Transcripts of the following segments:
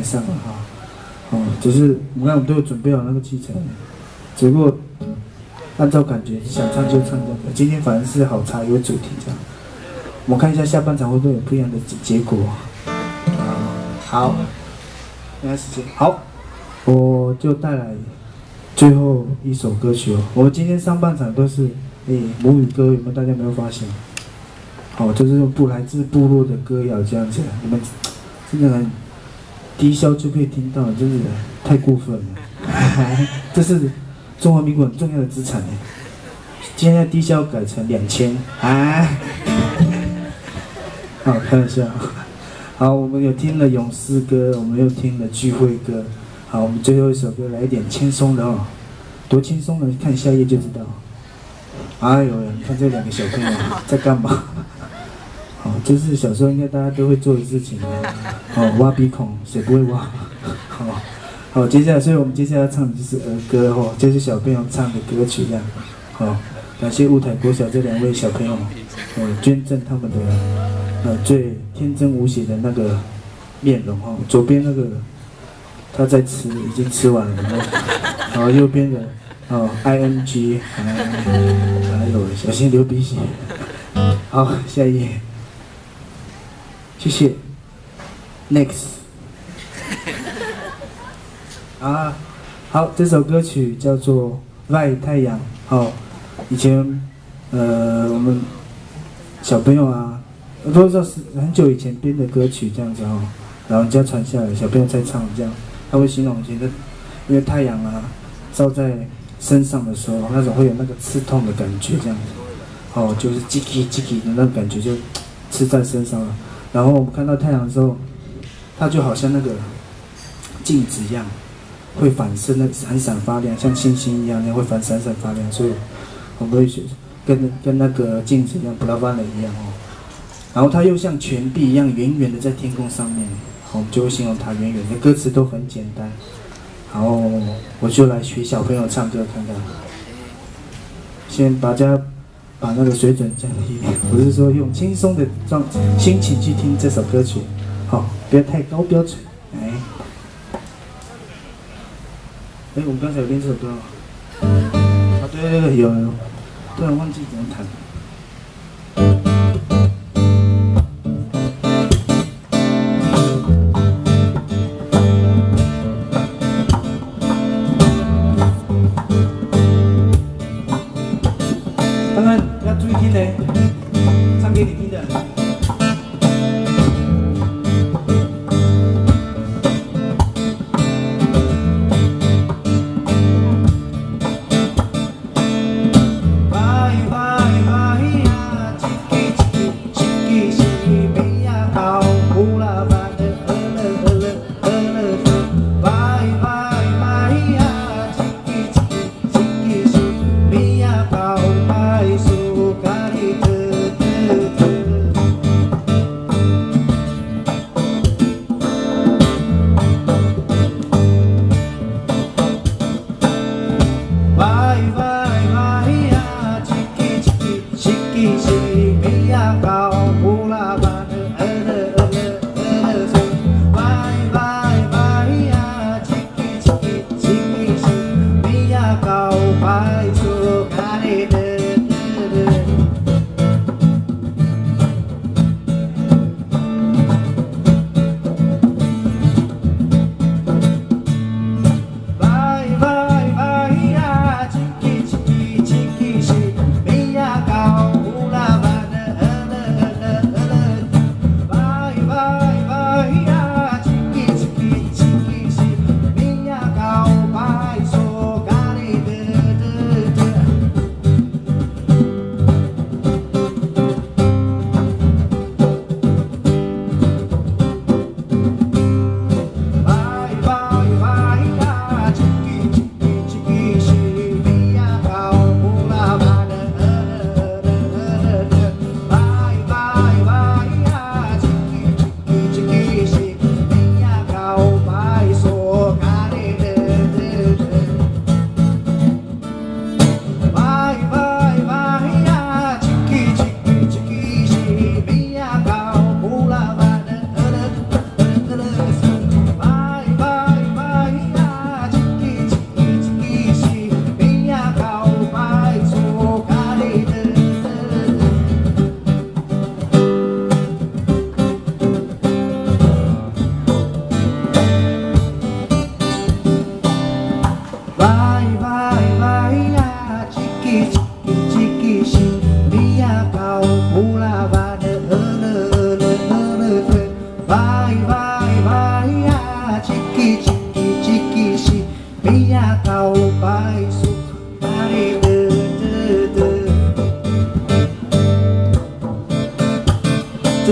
上了哈。哦，只是我看我们都有准备好那个器材，只不过按照感觉想唱就唱这样的。今天反正是好茶有主题这样，我们看一下下半场会不会有不一样的结果。好，没时间。好，我就带来最后一首歌曲哦。我们今天上半场都是母语歌，有没有？大家没有发现？哦，就是用来自部落的歌谣这样子，你们真的很低消就可以听到，真是太过分了。这是中华民国很重要的资产耶。现在低消改成2000，好，开玩笑。好，我们有听了勇士歌，我们又听了聚会歌。好，我们最后一首歌来一点轻松的哦，多轻松呢？看下页就知道。哎呦，你看这两个小朋友在干嘛？好，这是小时候应该大家都会做的事情。哦，挖鼻孔，谁不会挖？好，接下来，所以我们接下来要唱的就是儿歌哦，这是小朋友唱的歌曲这样。好，感谢雾台国小这2位小朋友，捐赠他们的最天真无邪的那个面容哦。左边那个他在吃，已经吃完了。然后右边的ING， 哎呦，小心流鼻血。好，下一页。谢谢 ，Next 啊，好，这首歌曲叫做《外太阳》。好，以前我们小朋友啊，不知道是很久以前编的歌曲这样子哦，然后人家传下来，小朋友在唱这样，他会形容以前的，因为太阳啊照在身上的时候，那种会有那个刺痛的感觉这样子，哦，就是叽叽叽叽的那种感觉就刺在身上了。然后我们看到太阳的时候，它就好像那个镜子一样，会反射那闪闪发亮，像星星一样，会闪闪发亮。所以我们会跟那个镜子一样，布拉巴雷一样哦。然后它又像泉壁一样圆圆的在天空上面，我们就会形容它圆圆的。歌词都很简单。然后我就来学小朋友唱歌看看。先大家把那个水准降低一点，我是说用轻松的心情去听这首歌曲，好，不要太高标准。我们刚才有练这首歌哦。对，有，突然忘记怎么弹。当然要注意听嘞，唱给你听的。拜拜拜。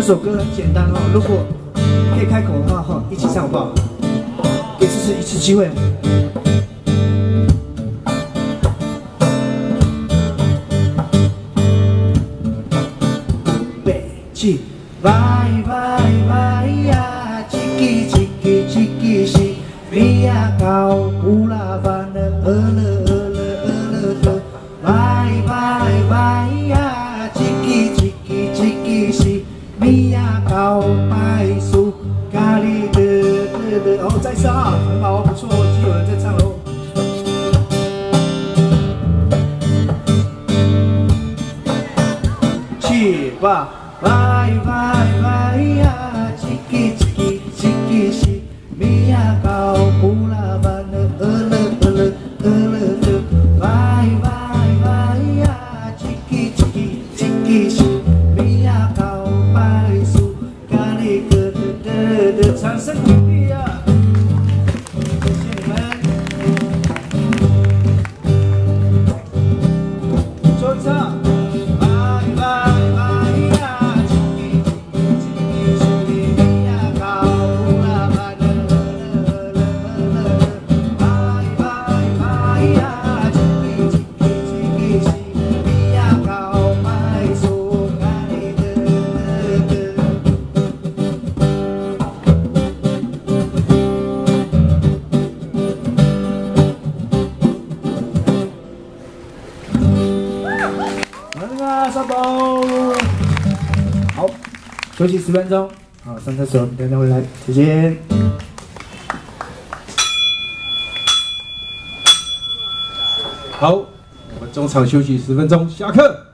首歌很简单哦，如果可以开口的话哈，一起唱好不好？给这是一次机会。北京，拜拜拜呀，一支一支一支是米呀高乌拉凡的拜拜拜呀，一支是米呀高白树咖喱的。哦，再次啊，很好，不错，已经有人在唱喽。去吧，拜拜拜呀，一支是米呀高乌拉凡的拜拜拜呀，一支是米呀高白树咖喱的，掌声鼓励啊！谢谢你们。说唱。沙包，好，休息10分钟，好，上厕所，等等回来，再见。 好，我们中场休息10分钟，下课。